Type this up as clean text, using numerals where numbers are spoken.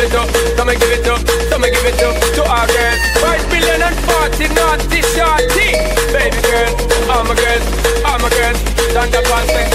it up, so me give it up, so me give it up to our girls. 5 billion and 40 naughty shorty. Baby girl, all my girls, stand up and sing.